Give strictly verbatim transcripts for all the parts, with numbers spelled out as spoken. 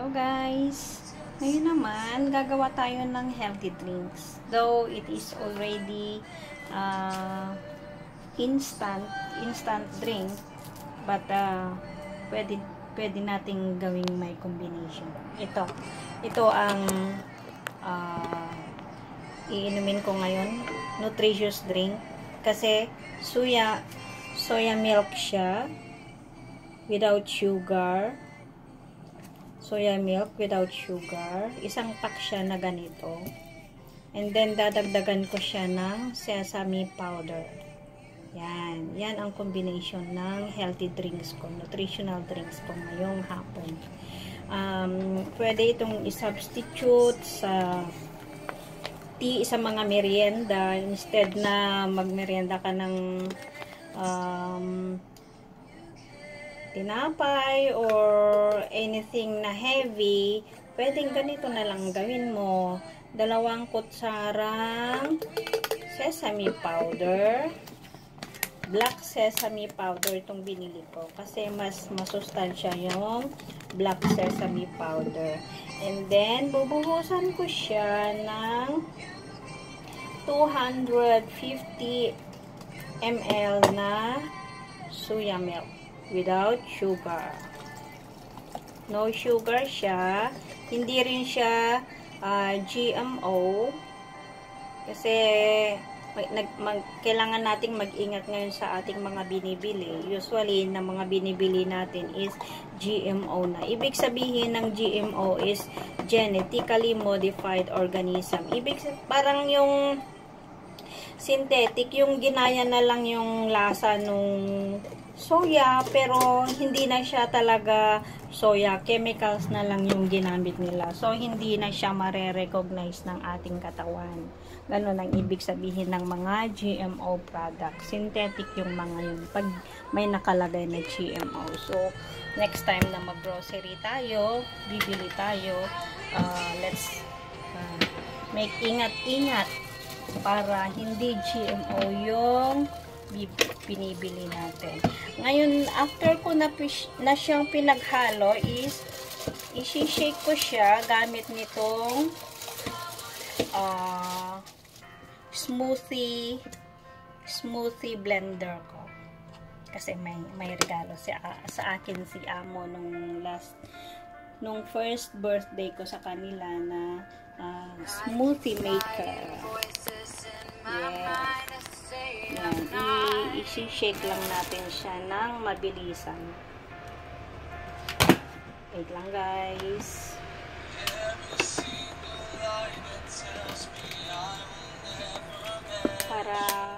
Hello guys! Ngayon naman, gagawa tayo ng healthy drinks. Though it is already uh, instant, instant drink, but uh, pwede, pwede nating gawing may combination. Ito, ito ang uh, iinumin ko ngayon, nutritious drink. Kasi soya, soya milk siya, without sugar. Soya milk without sugar. Isang pack siya na ganito. And then, dadagdagan ko siya ng sesame powder. Yan. Yan ang combination ng healthy drinks ko. Nutritional drinks ko ngayong hapon. Um, pwede itong i-substitute sa tea, sa mga merienda. Instead na magmerienda ka ng um, tinapay or anything na heavy, pwedeng ganito na lang gawin mo. Dalawang kutsarang sesame powder, black sesame powder itong binili ko kasi mas masustansya yung black sesame powder. And then bubuhusan ko siya ng two hundred fifty milliliters na soya milk without sugar. No sugar siya. Hindi rin siya uh, G M O. Kasi mag, nag, mag, kailangan nating mag-ingat ngayon sa ating mga binibili. Usually, na mga binibili natin is G M O na. Ibig sabihin ng G M O is genetically modified organism. Ibig sabihin, parang yung synthetic, yung ginaya na lang yung lasa nung soya, pero hindi na siya talaga soya. Chemicals na lang yung ginamit nila. So, hindi na siya mare-recognize ng ating katawan. Ganun ang ibig sabihin ng mga G M O products. Synthetic yung mga yun. Pag may nakalagay na G M O. So, next time na mag-grocery tayo, bibili tayo, uh, let's uh, make ingat-ingat para hindi G M O yung pinibili natin. Ngayon, after ko na, na siyang pinaghalo is isi-shake ko siya gamit nitong uh, smoothie smoothie blender ko. Kasi may may regalo si, uh, sa akin si Amo nung last nung first birthday ko sa kanila na uh, smoothie maker. Yes. Yan. I-shake lang natin siya ng mabilisan. Wait lang guys. Para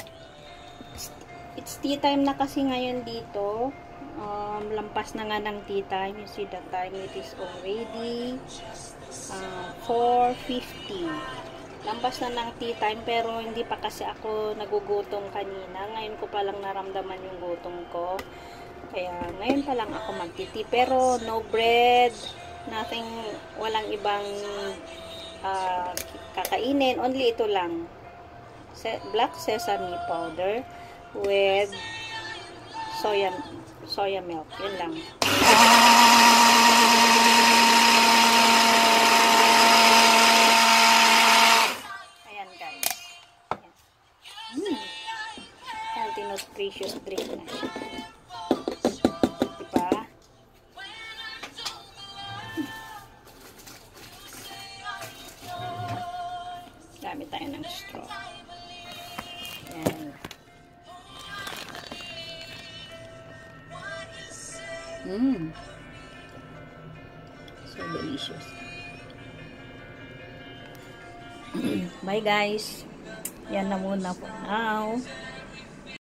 it's tea time na kasi ngayon dito. Um, lampas na nga ng tea time. You see the time, it is already uh, four fifty. Lampas na ng tea time, pero hindi pa kasi ako nagugutom kanina. Ngayon ko pa lang naramdaman yung gutom ko. Kaya ngayon pa lang ako magtiti. Pero no bread, nothing, walang ibang uh, kakainin. Only ito lang. Se black sesame powder with soya, soya milk. Yun lang. Nutritious drink na siya. Diba? Gamit tayo ng straw. Yan. Mmm. So delicious. Bye guys. Yan na muna for now.